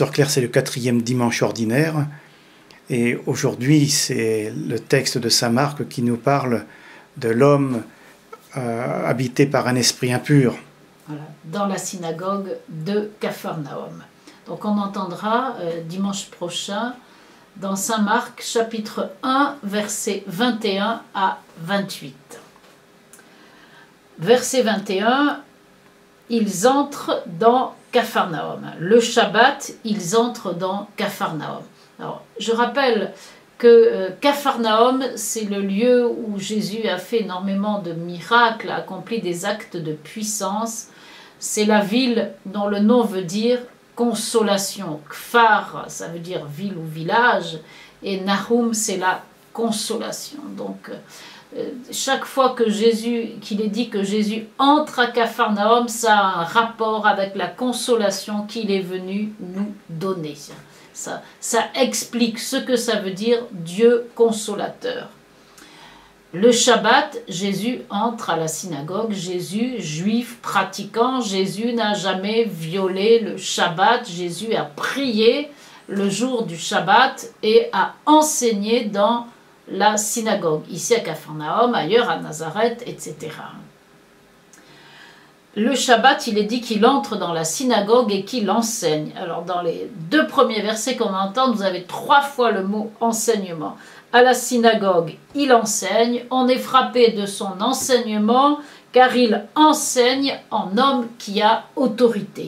Sœur Claire, c'est le 4e dimanche ordinaire. Et aujourd'hui, c'est le texte de saint Marc qui nous parle de l'homme habité par un esprit impur. Voilà, dans la synagogue de Capharnaüm. Donc on entendra dimanche prochain dans saint Marc chapitre 1 versets 21 à 28. Verset 21, ils entrent dans Capharnaüm. Le Shabbat, ils entrent dans Capharnaüm. Alors, je rappelle que Capharnaüm, c'est le lieu où Jésus a fait énormément de miracles, a accompli des actes de puissance. C'est la ville dont le nom veut dire consolation. Kfar, ça veut dire ville ou village, et Nahum, c'est la consolation. Donc, chaque fois que qu'il est dit que Jésus entre à Capharnaüm, ça a un rapport avec la consolation qu'il est venu nous donner. Ça explique ce que ça veut dire Dieu consolateur. Le Shabbat, Jésus entre à la synagogue. Jésus, juif pratiquant, Jésus n'a jamais violé le Shabbat. Jésus a prié le jour du Shabbat et a enseigné dans la synagogue, ici à Capharnaüm, ailleurs à Nazareth, etc. Le Shabbat, il est dit qu'il entre dans la synagogue et qu'il enseigne. Alors dans les 2 premiers versets qu'on entend, vous avez 3 fois le mot enseignement. À la synagogue, il enseigne, on est frappé de son enseignement car il enseigne en homme qui a autorité.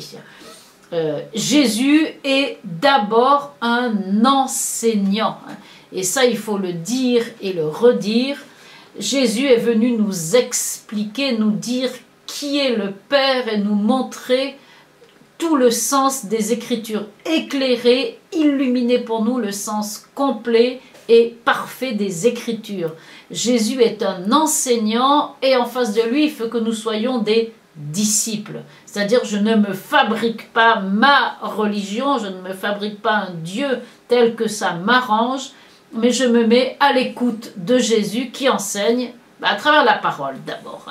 Jésus est d'abord un enseignant. Et ça, il faut le dire et le redire. Jésus est venu nous expliquer, nous dire qui est le Père et nous montrer tout le sens des Écritures, éclairer, illuminer pour nous le sens complet et parfait des Écritures. Jésus est un enseignant et en face de lui, il faut que nous soyons des disciples. C'est-à-dire, je ne me fabrique pas ma religion, je ne me fabrique pas un Dieu tel que ça m'arrange, mais je me mets à l'écoute de Jésus qui enseigne à travers la parole d'abord.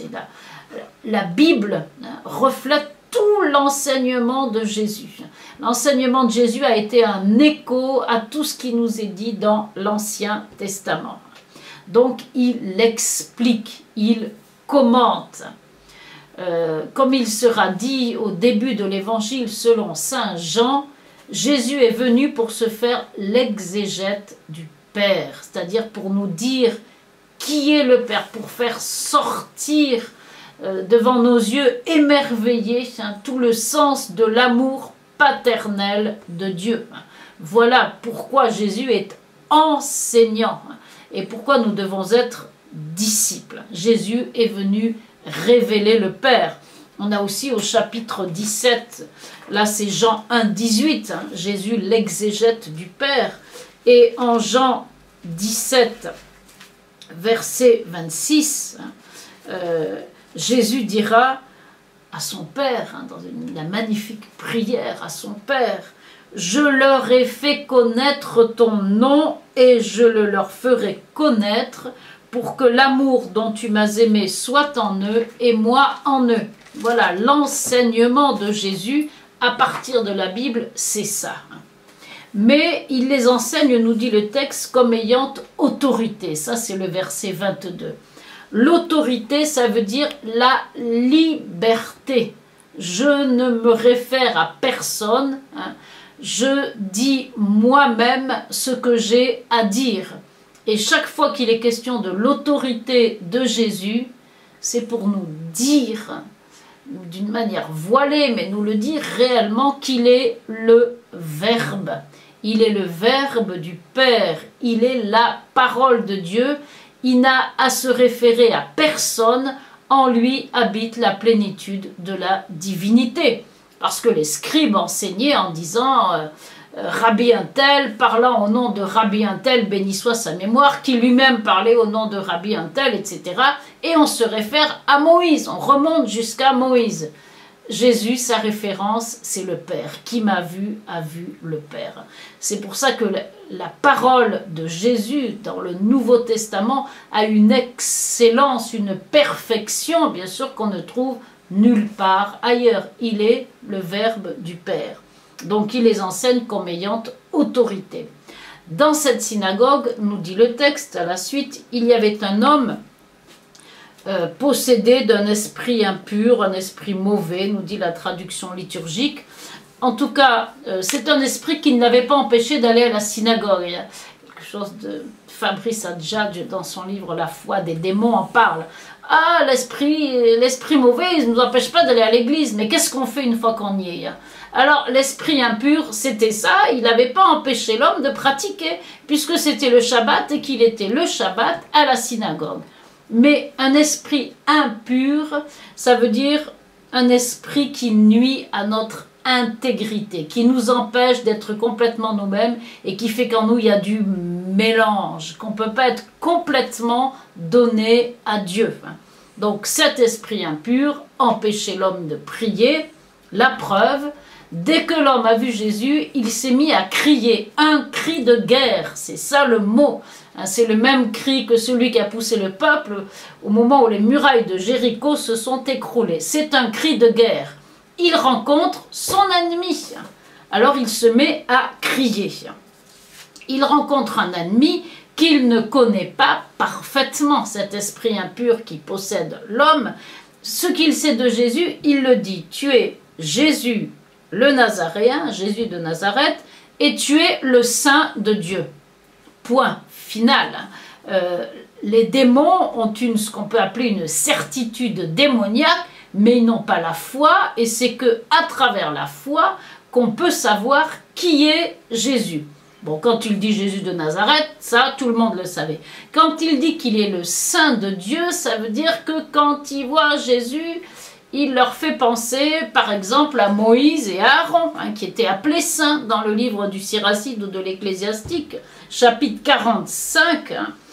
La Bible reflète tout l'enseignement de Jésus. L'enseignement de Jésus a été un écho à tout ce qui nous est dit dans l'Ancien Testament. Donc il explique, il commente. Comme il sera dit au début de l'Évangile selon saint Jean, Jésus est venu pour se faire l'exégète du Père, c'est-à-dire pour nous dire qui est le Père, pour faire sortir devant nos yeux émerveillés tout le sens de l'amour paternel de Dieu. Voilà pourquoi Jésus est enseignant et pourquoi nous devons être disciples. Jésus est venu révéler le Père. On a aussi au chapitre 17, là c'est Jean 1, 18, Jésus l'exégète du Père. Et en Jean 17, verset 26, Jésus dira à son Père, dans la magnifique prière à son Père, « Je leur ai fait connaître ton nom et je le leur ferai connaître pour que l'amour dont tu m'as aimé soit en eux et moi en eux. » Voilà, l'enseignement de Jésus à partir de la Bible, c'est ça. Mais il les enseigne, nous dit le texte, comme ayant autorité. Ça, c'est le verset 22. L'autorité, ça veut dire la liberté. Je ne me réfère à personne, je dis moi-même ce que j'ai à dire. Et chaque fois qu'il est question de l'autorité de Jésus, c'est pour nous dire, d'une manière voilée, mais nous le dire réellement qu'il est le Verbe. Il est le Verbe du Père, il est la parole de Dieu. Il n'a à se référer à personne, en lui habite la plénitude de la divinité. Parce que les scribes enseignaient en disant Rabbi un tel, parlant au nom de Rabbi un tel, béni soit sa mémoire, qui lui-même parlait au nom de Rabbi un tel, etc. Et on se réfère à Moïse, on remonte jusqu'à Moïse. Jésus, sa référence, c'est le Père. Qui m'a vu, a vu le Père. C'est pour ça que la parole de Jésus dans le Nouveau Testament a une excellence, une perfection, bien sûr, qu'on ne trouve nulle part ailleurs. Il est le Verbe du Père. Donc il les enseigne comme ayant autorité. Dans cette synagogue, nous dit le texte à la suite, il y avait un homme possédé d'un esprit impur, un esprit mauvais, nous dit la traduction liturgique. En tout cas, c'est un esprit qui ne l'avait pas empêché d'aller à la synagogue. Il y a quelque chose de Fabrice Adjadj, dans son livre La foi des démons, en parle. Ah, l'esprit mauvais, il ne nous empêche pas d'aller à l'église, mais qu'est-ce qu'on fait une fois qu'on y est? Alors, l'esprit impur, c'était ça, il n'avait pas empêché l'homme de pratiquer, puisque c'était le Shabbat et qu'il était le Shabbat à la synagogue. Mais un esprit impur, ça veut dire un esprit qui nuit à notre intégrité, qui nous empêche d'être complètement nous-mêmes et qui fait qu'en nous il y a du mélange, qu'on ne peut pas être complètement donné à Dieu. Donc cet esprit impur empêchait l'homme de prier. La preuve, dès que l'homme a vu Jésus, il s'est mis à crier, un cri de guerre, c'est ça le mot. C'est le même cri que celui qui a poussé le peuple au moment où les murailles de Jéricho se sont écroulées. C'est un cri de guerre. Il rencontre son ennemi. Alors il se met à crier. Il rencontre un ennemi qu'il ne connaît pas parfaitement, cet esprit impur qui possède l'homme. Ce qu'il sait de Jésus, il le dit. Tu es Jésus le Nazaréen, Jésus de Nazareth, et tu es le Saint de Dieu. Point final. Les démons ont ce qu'on peut appeler une certitude démoniaque, mais ils n'ont pas la foi, et c'est que à travers la foi qu'on peut savoir qui est Jésus. Bon, quand il dit Jésus de Nazareth, ça, tout le monde le savait. Quand il dit qu'il est le Saint de Dieu, ça veut dire que quand ils voient Jésus, il leur fait penser, par exemple, à Moïse et à Aaron, qui étaient appelés saints dans le livre du Siracide ou de l'Ecclésiastique, chapitre 45,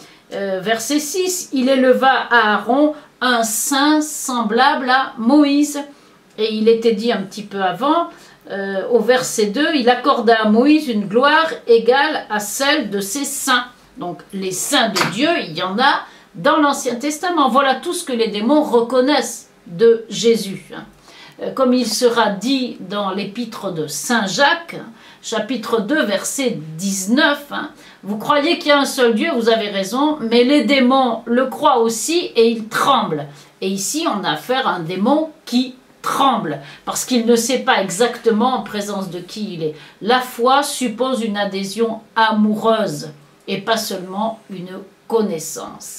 verset 6. Il éleva à Aaron un saint semblable à Moïse. Et il était dit un petit peu avant, au verset 2, il accorda à Moïse une gloire égale à celle de ses saints. Donc les saints de Dieu, il y en a dans l'Ancien Testament. Voilà tout ce que les démons reconnaissent de Jésus. Comme il sera dit dans l'épître de Saint Jacques, chapitre 2, verset 19, vous croyez qu'il y a un seul Dieu, vous avez raison, mais les démons le croient aussi et ils tremblent. Et ici, on a affaire à un démon qui tremble, parce qu'il ne sait pas exactement en présence de qui il est. La foi suppose une adhésion amoureuse et pas seulement une connaissance.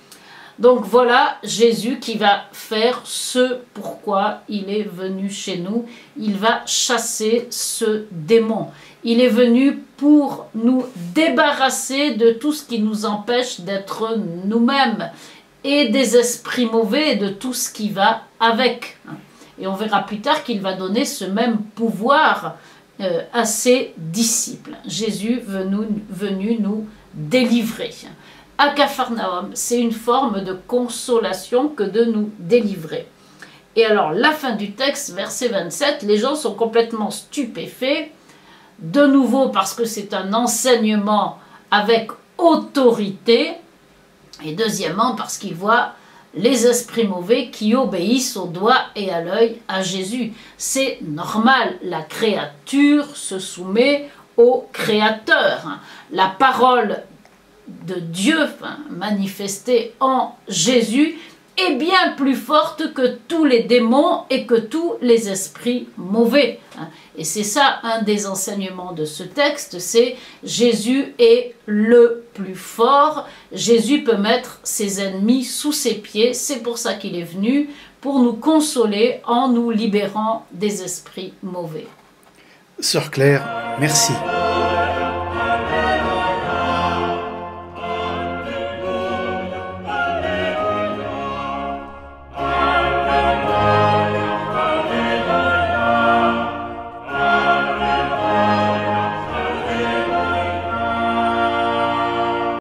Donc voilà Jésus qui va faire ce pourquoi il est venu chez nous. Il va chasser ce démon. Il est venu pour nous débarrasser de tout ce qui nous empêche d'être nous-mêmes et des esprits mauvais et de tout ce qui va avec. Et on verra plus tard qu'il va donner ce même pouvoir à ses disciples. Jésus venu nous délivrer. À Capharnaüm, c'est une forme de consolation que de nous délivrer. Et alors, la fin du texte, verset 27, les gens sont complètement stupéfaits, de nouveau parce que c'est un enseignement avec autorité, et deuxièmement parce qu'ils voient les esprits mauvais qui obéissent au doigt et à l'œil à Jésus. C'est normal, la créature se soumet au Créateur. La parole de Dieu manifestée en Jésus est bien plus forte que tous les démons et que tous les esprits mauvais. Et c'est ça un des enseignements de ce texte, c'est Jésus est le plus fort, Jésus peut mettre ses ennemis sous ses pieds, c'est pour ça qu'il est venu, pour nous consoler en nous libérant des esprits mauvais. Sœur Claire, merci.